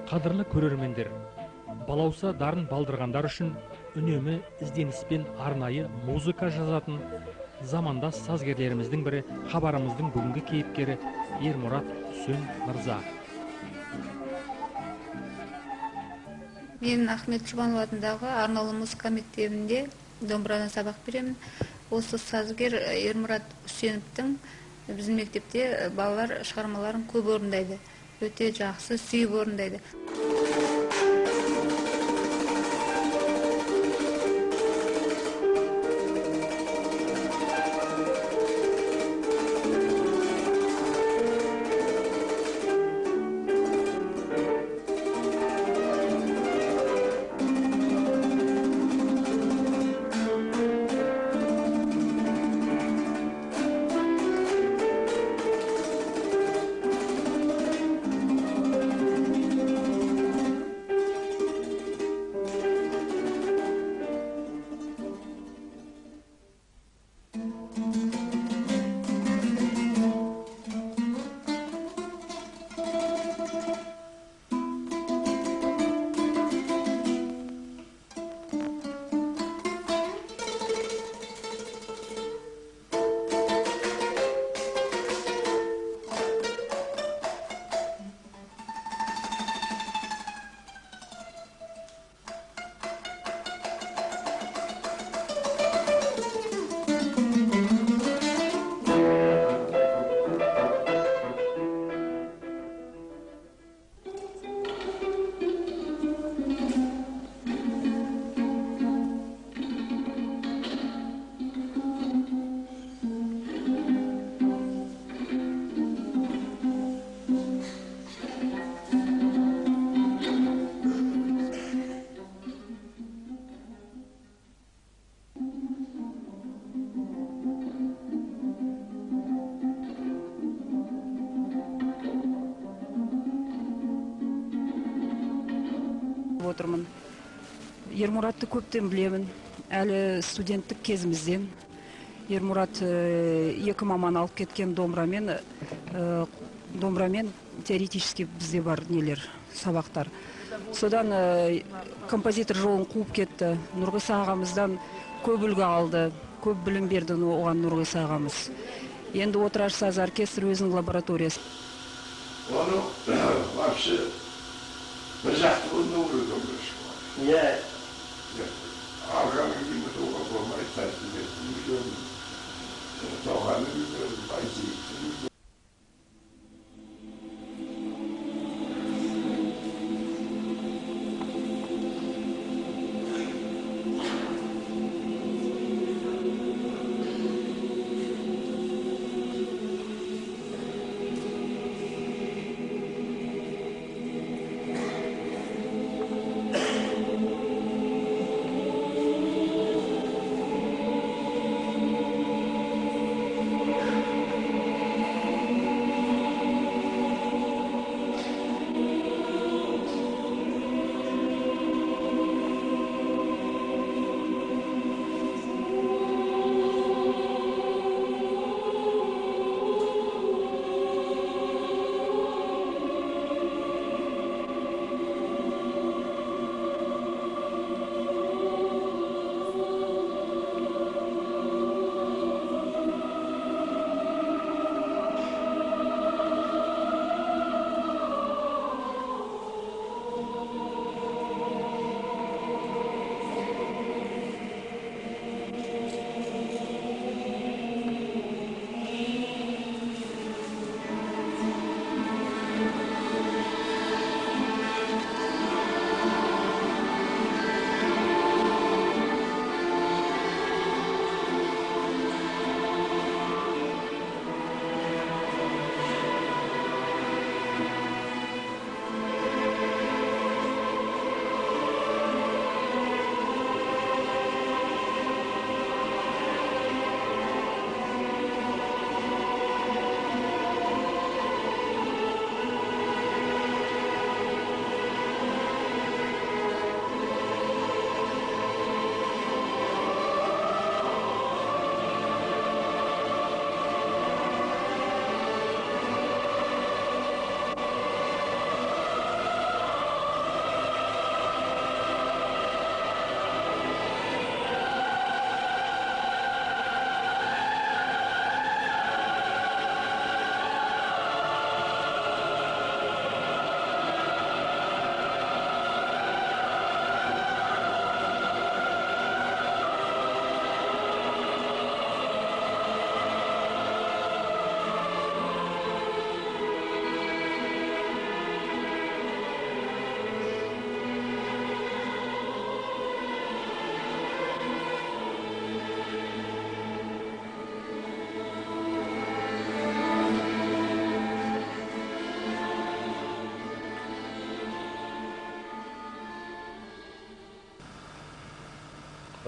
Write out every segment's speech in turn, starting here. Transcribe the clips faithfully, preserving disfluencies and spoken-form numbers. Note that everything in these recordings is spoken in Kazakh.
Қадірлі көрермендер, балауса дарын балдырғандар үшін үнемі ізденіспен арнайы музыка жазатын замандас сазгерлеріміздің бірі хабарымыздың бүгінгі кейіпкері Ермұрат Үсен мырза. Мен Ахмет Жұбанов атындағы Арнаулы музыка мектебінде домбырадан сабақ беремін. Осы сазгер Ермұрат Үсеновтің біздің мектепте балалар шығармаларын көп орындайды. Өте жақсы, сүйіп орындайды. Отырмын. Ермұратты көптен білемін, әлі студенттік кезімізден. Ермұрат екі маман алып кеткен домбырамен, домбырамен теоретически бізде бар нелер, сабақтар. Содан композитор жолын қуып кетті. Нұрғиса ағамыздан көп үлгі алды, көп білім берді оған Нұрғиса ағамыз. Енді Отырар саз оркестрі өзінің лабораториясы. Оны вообще bir жақты бұнды ұрыды өмірші бар. Иә. Алғаны кейімі тоға болмай тәсілі етім. Тоғаны білмеуді байсейді.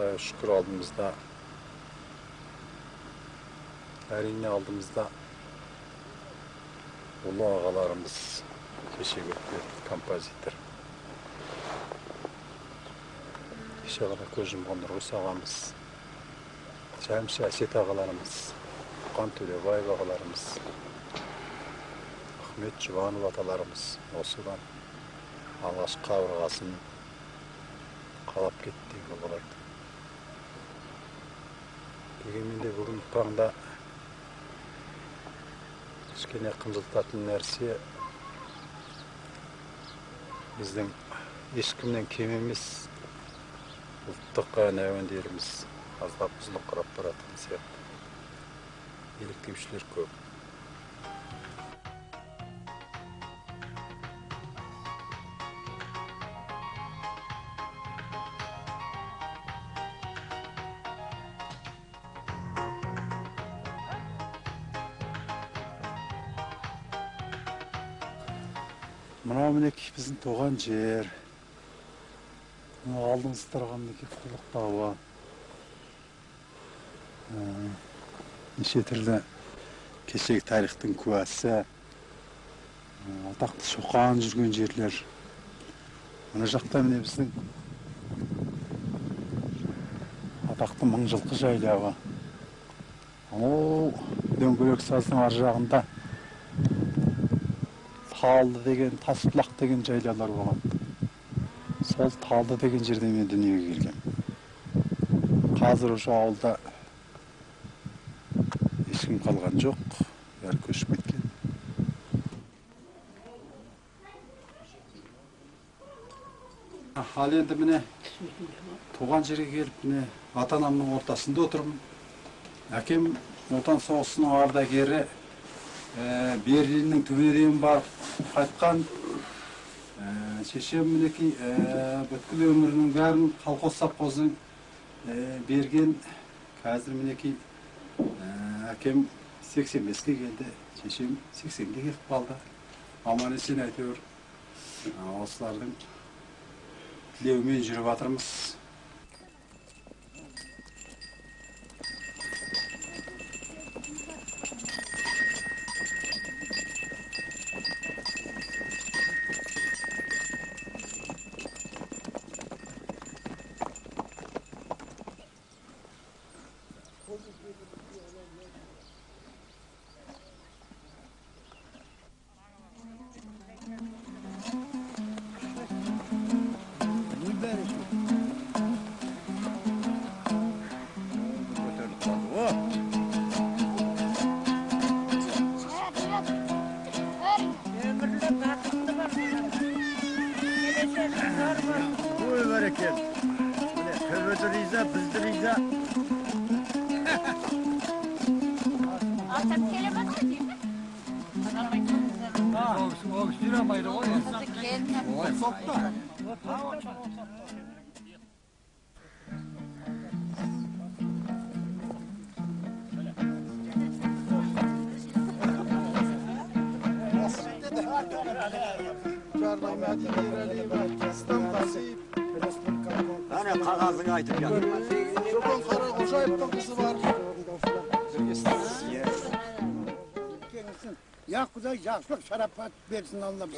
Құдайға шүкір алдымызда, әрине алдымызда ұлы ағаларымыз, кешегі композитор. Кеше ғана көз жұмған Нұрғыс ағамыз, Шәмші Әсет ағаларымыз, Қан Төлебаев ағаларымыз, Ахмет Жұбанов аталарымыз осыдан алғашқы қабырғасын қалап кетті оларды. Дегенмен де бүгін ұрпағында кішкене қынжылтатын нәрсе біздің ешкімнен кем емес ұлттық ән әуендеріміз аздап бұзылып қарап баратын сияқты. Еліктеушілер көп. Мынау мінекей біздің туған жер. Алдыңызда тұрған мінекей Құлық тауы. Неше түрлі кешегі тарихтың куәсі. Атақты Шоқан жүрген жерлер. Мына жақта міне біздің атақты Мыңжылқы жайлауы. Ол Дөңгелек саздың ар жағында Талды деген, Тасбұлақ деген жайлаулар болған. Сол Талды деген жерде мен дүниеге келгем. Қазір осы ауылда ешкім қалған жоқ, бәрі көшіп кеткен. Ал енді міне туған жерге келіп, міне ата-анамның ортасында отырмын. Әкем Отан соғысының ардагері, Берлиннің түбіне дейін барып қайтқан. Шешем мінекей бүткіл өмірінің бәрін колхоз совхоздың берген. Қазір мінекей әкем сексен беске келді, шешем сексенге келіп қалды. Аман есен әйтеуір осылардың тілеуімен жүріп жатырмыз. Ой, бәрекет. Көбөді риза, бізді риза. Алтап келе бақсы деймі? Ол жүремайды ғой. Ой, сопта. Ана қағазың айтып жатыр. Шопан Қара Қожаевтың қызы бар. Ya Құдай жақсылық шарапат берсін Аллам.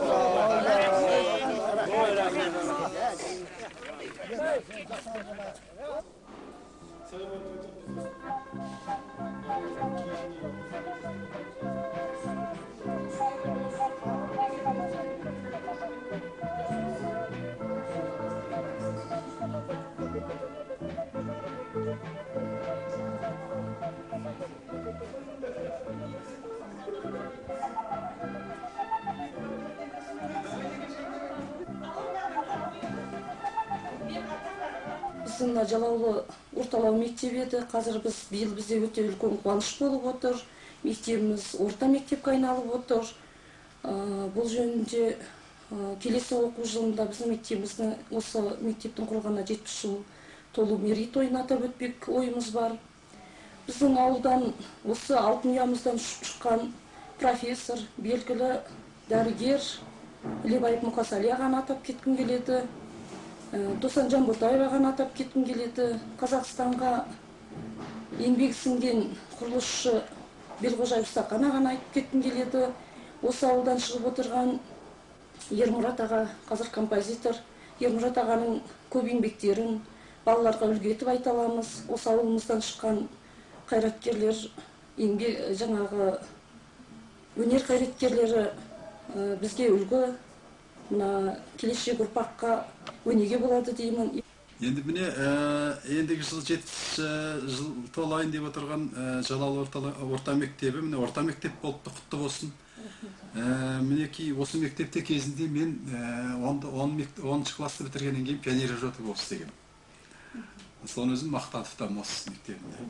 Біздің Жалаулы орталау мектебі еді. Қазір біз биыл бізде өте үлкен қуаныш болып отыр. Мектебіміз орта мектепке айналып отыр. Бұл жөнінде келесі оқу жылында біздің мектебіміздің осы мектептің құрылғанына жетпіс жыл толу мерейтойын атап өтпек ойымыз бар. Біздің ауылдан осы алтын ұямыздан шыққан профессор, белгілі дәрігер Лебаев Мұқасали ағаны атап кеткім келеді. Досан Жанботаева ғана атап кеткім келеді. Қазақстанға еңбек сіңген құрылысшы Белғожаев Сақана ғана айтып кеткім келеді. Осы ауылдан шығып отырған Ермұрат аға, қазір композитор. Ермұрат ағаның көп еңбектерін балаларға үлгі етіп айта аламыз. Осы ауылымыздан шыққан қайраткерлер, еңбек жаңағы өнер қайраткерлері бізге үлгі, мына келешек ұрпаққа өнеге болады деймін. Енді міне ендігі жыл жетпіс жыл толайын деп отырған Жалал орта мектебі, міне орта мектеп болыпты, құтты болсын. Мінекей осы мектепте кезінде мен оныншы класты бітіргеннен кейін пионер жоты болып істеген. Соны өзім мақтан тұтамын осы мектебінде.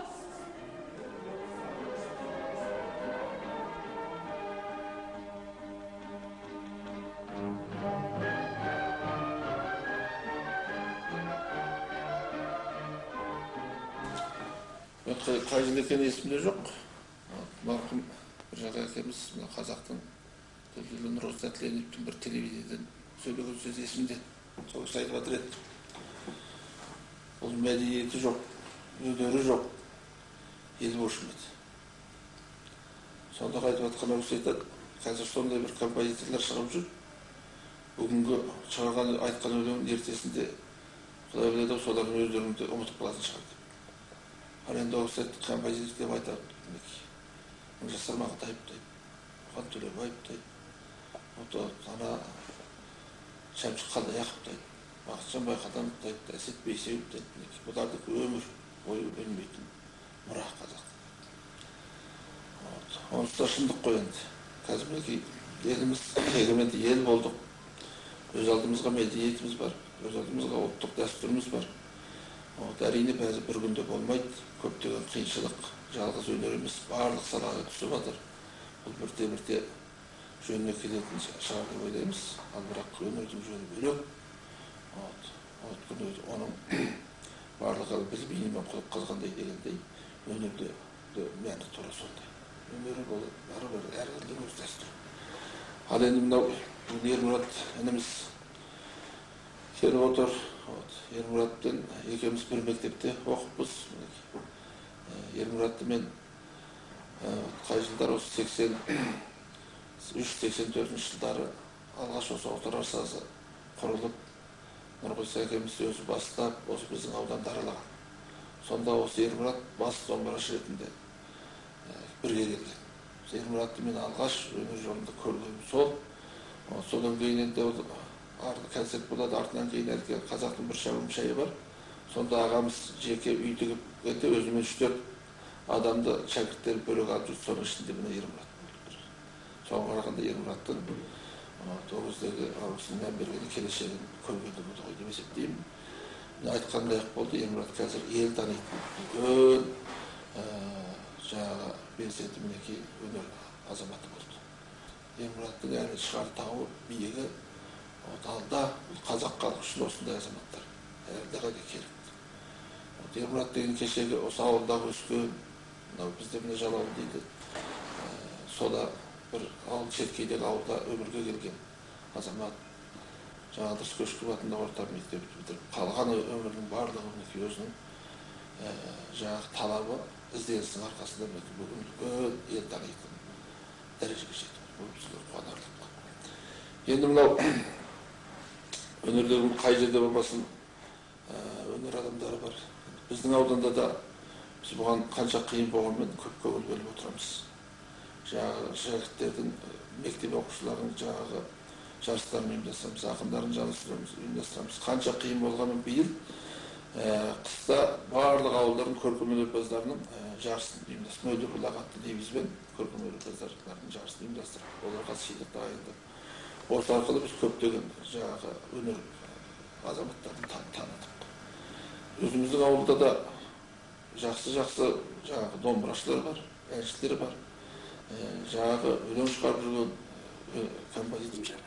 Қай жыл екені есімде жоқ. Марқұм бір жаға екеміз қазақтың Төлділі Нұрғыз Тәтіленовтің бір телевизиядан сөйлеген сөз есімде. Сол кісі айтып жатыр еді. Бұл мәдениеті жоқ, өнері жоқ, ел бошын еді. Сонда айтып жатқан ол кісі айтады, қазір сондай бір композиторлар шығып жүр. Бүгінгі шығарған айтқан өлеңнің ертесінде Құдай біледі, солардың өздеріңді ұмытып қалатын шығар. Ал енді ол кісі композитор деп айтады. Жасырмағы тайыптайды, оған Төлебаевтайды, ана Шәмшік Қалдаяқовтайды, Бақытжан Байқадановтайды, Әсет Бейсеуовтайды. Бұлардікі өмір бойы өлмейтін мұра қазақ. Онысы да шындық қой енді. Қазір мінекей еліміз егеменді ел болдық. Өз алдымызға мәдениетіміз бар, өз алдымызға ұлттық дәстүріміз бар. Әрине бәрі бір күнде болмайды, көптеген қиыншылық, жалғыз өнер емес, барлық салаға түсіп жатыр. Бұл бірте-бірте жөніне келетін шығар деп ойлаймыз. Ал бірақ өнердің жөні бөлек. Оның барлығы біз бейнемен қойып қалғандай дегендей, өнерде мәні тура сондай. Өнері бұл бәрі-бір әркімнің өз дәстүрі. Ал енді мынау Ермұрат ініміз келіп отыр. Ермұратпен екеуміз бір мектепте оқыппыз. Ермұратты мен қай жылдар осы сексен үш сексен төртінші жылдары алғаш осы Отар сазы құрылып, Нұрғиса әкеміз өзі бастап, осы біздің ауданды аралаған. Сонда осы Ермұрат бас домбырашы ретінде бірге келген. Ермұратты мен алғаш өнер жолында көргенім сол. Содан кейін енді концерт болады, артынан кейін әлгі қазақтың бір шәуім шайы бар. Сонда ағамыз жеке үй тігіп кетті, өзімен үш төрт адамды шәкірттері бөлек алып жүрді, соның ішінде мына Ермұрат болды. Соған қарағанда Ермұраттың ол кездегі ауысының мән бергені келешегін көргенде болды ғой деп есептеймін. Айтқан лайық болды, Ермұрат қазір ел танитын үлкен жаңағы белсенді мінекей өнер азаматы болды. Ермұраттың әлі шығар тауы биігі алда қазақ халқы үшін осындай азаматтар әрдіғадай керек. Ермұрат деген кешегі осы ауылдағы өскен, бізде міне Жалал дейді, сода бір ауыл Шеркейдегі ауылда өмірге келген азамат. Жаңа Дұрыс Көшків атындағы орта мектепті бітіріп, қалған өмірінің барлығы өзінің жаңағы талабы, ізденісінің арқасында бүгін үлкен ел танитын дәрежеге жетті. Бұл бізге қуанарлық. Енді мынау өнердің қай жерде болмасын өнер адамдары бар. Біздің ауданда да біз бұған қанша қиын болғанмен көп көңіл бөліп отырамыз. Жаңағы жігіттердің, мектеп оқушыларының жаңағы жарыстарын ұйымдастырамыз, ақындарын жарыстарын ұйымдастырамыз. Қанша қиын болғанмен биыл қыста барлық ауылдардың көркем өнерпаздарының жарысын ұйымдастырып, мөлдір бұлақ атты девизбен көркем өнерпаздарының жарысын ұйымдастырып, оларға сыйлық дайындап. Осы арқылы біз көптеген жаңағы өнер азаматтарын таныдық. Өзіміздің ауылда да жақсы-жақсы жаңағы домбырашылар бар, әншілер бар. Жаңағы өлең шығарып жүрген композитор.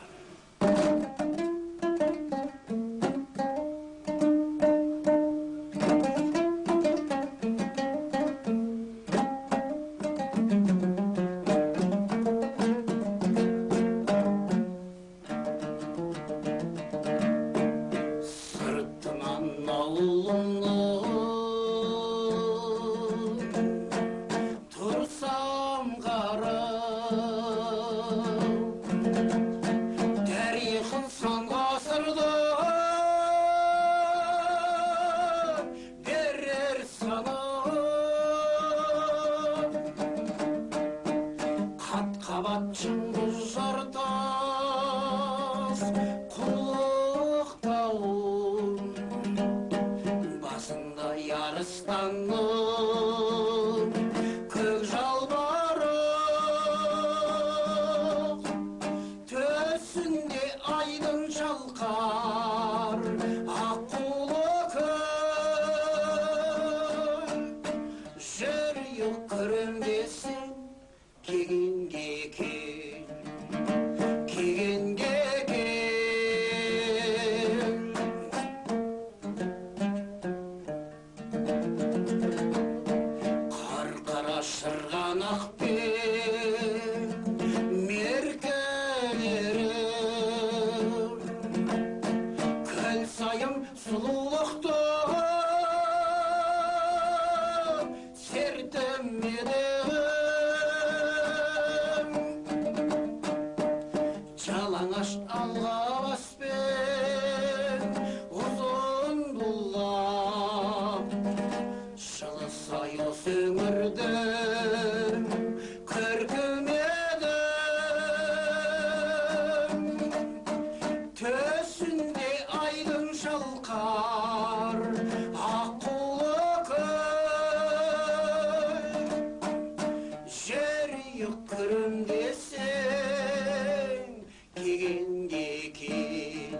атшыңды жартас құлықтауым басында ярыстанның көк жалбарық төсінде айдың жалқар аққулы күн жүрек күреңдесің кегенге кел кегенге кел қарқара шырғанақпен меркелері күн сайын сұлулықты сертімеді жалаңаш алғабаспен ұзын бұллап жылы сайыс өмірдің көркем едің төсінде айдың жалқар аққулы күн жүрек күреңдесің кегенге кел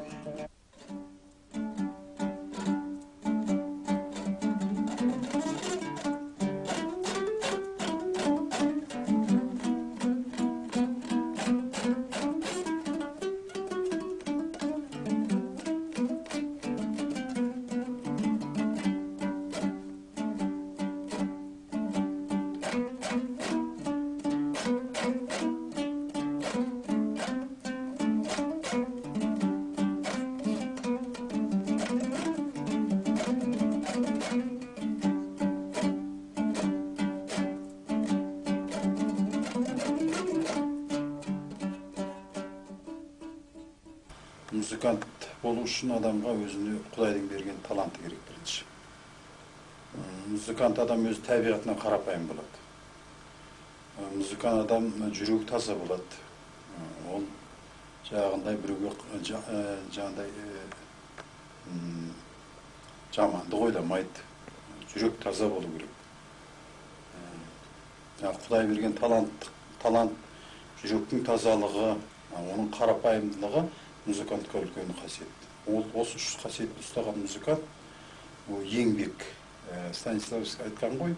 музыкант болу үшін адамға өзіне Құдайдың берген таланты керек бірінші. Музыкант адам өзі табиғатынан қарапайым болады. Музыкант адам жүрегі таза болады. Ол жағындай біреуге жаңағыдай жаманды ойламайды. Жүрек таза болу керек. Құдай берген талант, талант жүректің тазалығы, оның қарапайымдылығы музыкантқа үлкен қасиет. Ол осы үш қасиетті ұстаған музыкант ол еңбек. Станиславский айтқан ғой,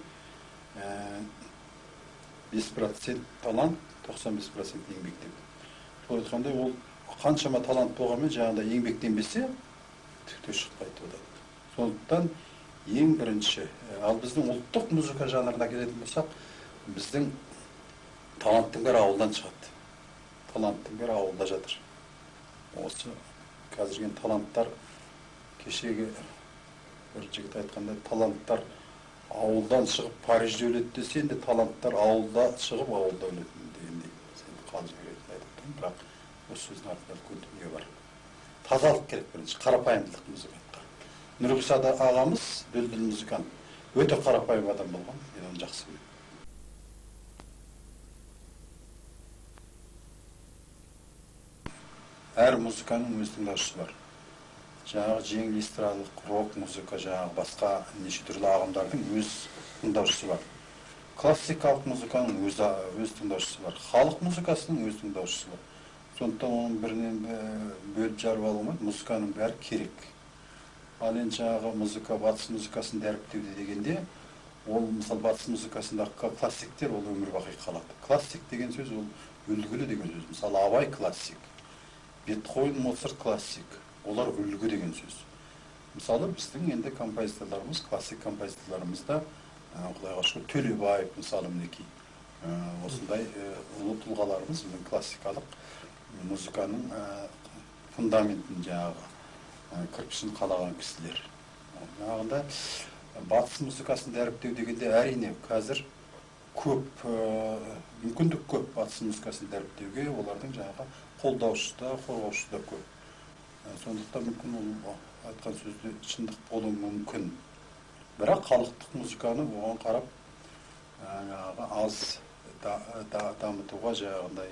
бес процент талант, тоқсан бес процент еңбек деп. Сол айтқандай ол қаншама талант болғанмен жаңағыдай еңбектенбесе түкте шықпайды одан. Сондықтан ең бірінші, ал біздің ұлттық музыка жанрына келетін болсақ, біздің таланттың бәрі ауылдан шығады. Таланттың бәрі ауылда жатыр. Осы қазірген таланттар, кешегі бір жігіт айтқандай, таланттар ауылдан шығып Парижде өледі десе, енді таланттар ауылда шығып ауылда өледі дегендей. Сен қалжың ретінде айтып, бірақ осы сөздің артында үлкен дүние бар. Тазалық керек бірінші, қарапайымдылық музыкантқа. Нұрғиса ағамыз дүлдүл музыкант, өте қарапайым адам болған, мен оны жақсы білемін. Әр музыканың өз тыңдаушысы бар. Жаңағы жеңіл эстрадалық, рок музыка, жаңағы басқа неше түрлі ағымдардың өз тыңдаушысы бар. Классикалық музыканың өз өз тыңдаушысы бар. Халық музыкасының өз тыңдаушысы бар. Сондықтан оның бірінен бөліп жарып алу алмайды, музыканың бәрі керек. Ал енді жаңағы музыка, батыс музыкасын дәріптеуде дегенде, ол мысалы батыс музыкасындағы классиктер ол өмір бақи қалады. Классик деген сөз ол үлгілі деген сөз. Мысалы Абай классик, Бетховен, Моцарт классик. Олар үлгі деген сөз. Мысалы біздің енді композиторларымыз, классик композиторларымызда Құдайға шүкір Төлебаев мысалы мінекей. Осындай ұлы тұлғаларымыз біздің классикалық музыканың фундаментін жаңағы кірпішін қалаған кісілер. Жаңағында батыс музыкасын дәріптеу дегенде әрине қазір көп мүмкіндік көп батыс музыкасын дәріптеуге, олардың жаңағы қолдаушы да, қорғаушы да көп. Сондықтан мүмкін ол айтқан сөзде шындық болуы мүмкін. Бірақ халықтық музыканы оған қарап аз дамытуға жаңағындай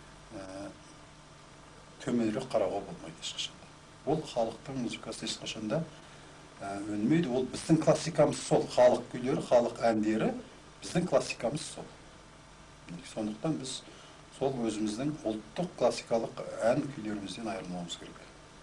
төменірек қарауға болмайды ешқашанда. Ол халықтың музыкасы ешқашанда өнмейді. Ол біздің классикамыз сол, халық күйлері, халық әндері біздің классикамыз сол. Сондықтан біз сол өзіміздің ұлттық классикалық ән күйлерімізден айырылмауымыз керек.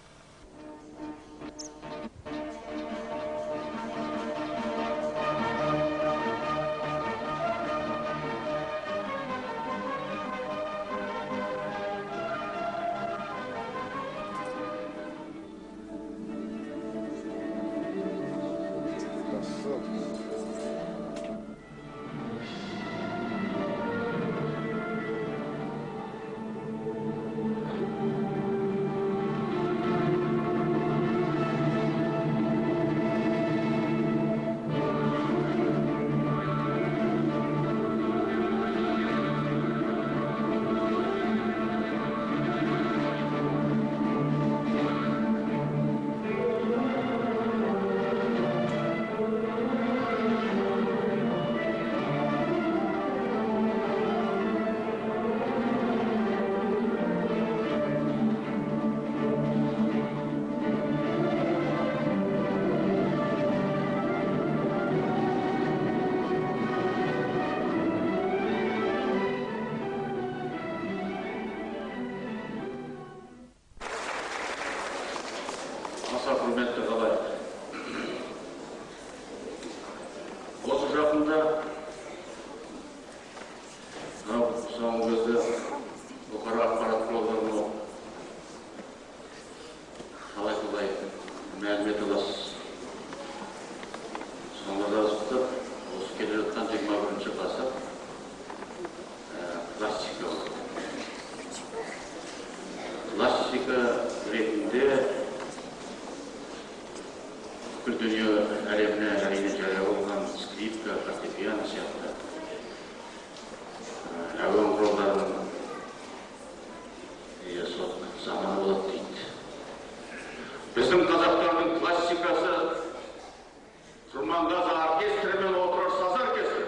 Аса құрметті қалай. Осы жақында соңғы кезде бұқара ақпарат құралдарының қалай қалай мәлімет аласыз. Соңғы жазықты осы келе жатқан жиырма бірінші ғасыр классика. Классика ретінде бүкіл дүние әлеміне әрине жария болған скрипка, фортепиано сияқты әуен құралдарының иесі заманы болады дейді. Біздің қазақтардың классикасы Құрманғазы оркестрі мен отырар саз оркестрі.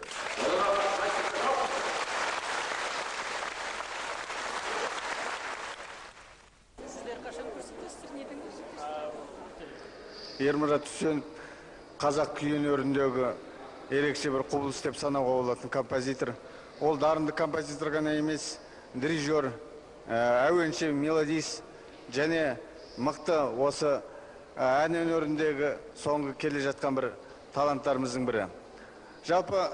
Ермұрат Үсенов қазақ күй өнеріндегі ерекше бір құбылыс деп санауға болатын композитор. Ол дарынды композитор ғана емес, дирижер, әуенші, мелодист және мықты осы ән өнеріндегі соңғы келе жатқан бір таланттарымыздың бірі. Жалпы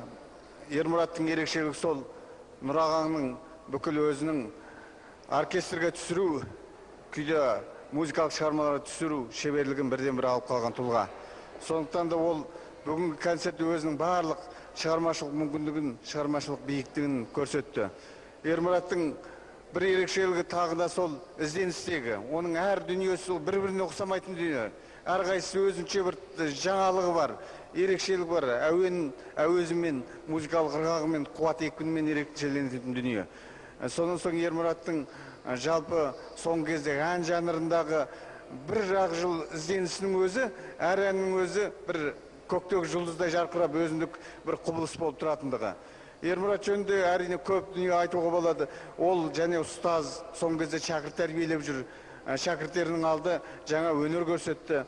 Ермұраттың ерекшелігі сол Нұрағаңның бүкіл өзінің оркестрге түсіру, күйде музыкалық шығармаларға түсіру шеберлігін бірден бір алып қалған тұлға. Сондықтан да ол бүгінгі концерт өзінің барлық шығармашылық мүмкіндігін, шығармашылық биіктігін көрсетті. Ермұраттың бір ерекшелігі тағы да сол ізденістегі. Оның әр дүниесі сол бір-біріне ұқсамайтын дүние. Әрқайсысы өзінше бір жаңалығы бар, ерекшелігі бар. Әуен, әуезімен, музыкалық ырғағымен, қуат екпінімен ерекшеленетін дүние. Сонан соң Ермұраттың жалпы соңғы кезде ән жанрындағы бір ақ жыл ізденісінің өзі, әр әннің өзі бір көктегі жұлдыздай жарқырап өзіндік бір құбылыс болып тұратындығы. Ермұрат жөнінде әрине көп дүние айтуға болады. Ол және ұстаз, соңғы кезде шәкірт тәрбиелеп жүр. Шәкірттерінің алды жаңа өнер көрсетті.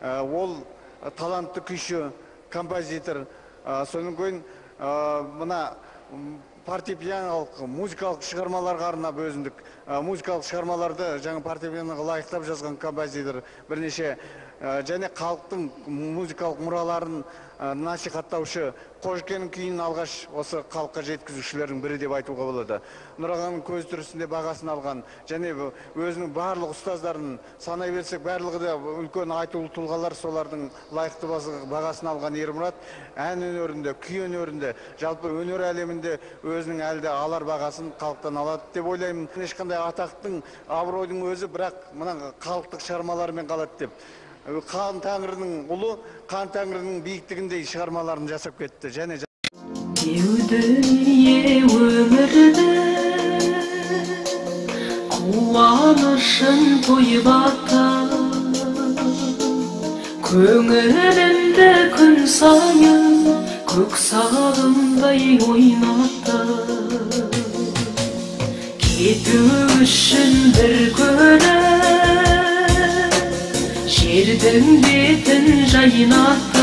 Ол талантты күйші, композитор. Соның кейін мына фортепианолық, музыкалық шығармаларға арнап өзіндік музыкалық шығармаларды жаңа фортепианоға лайықтап жазған композитор. Бірнеше және халықтың музыкалық мұраларын насихаттаушы, Қожыкеннің күйін алғаш осы халыққа жеткізушілердің бірі деп айтуға болады. Нұрағаңның көз түрісінде бағасын алған және өзінің барлық ұстаздарын санай берсек, барлығы да үлкен айтулы тұлғалар, солардың лайықты бағасын алған Ермұрат ән өнерінде, күй өнерінде, жалпы өнер әлемінде өзінің әлде алар бағасын халықтан алады деп ойлаймын. Ешқандай атақтың, абыройдың өзі бірақ мына халықтық шығармаларымен қалады деп. Қан Тәңірінің ұлы, Қан Тәңірінің биіктігіндей шығармаларын жасап кетті. Және дүние өмірді қуанышын тойбата, көңілімді күн сайын көк сағымдай ойнатты. Кету үшін бір күні жердің бетін жайнатты.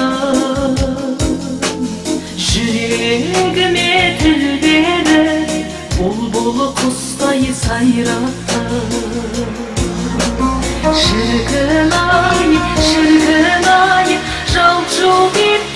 Жүрегіме тілбеді, бұлбұл құстай сайратты. Шіркін ай, шіркін ай, жалт-жұлт етті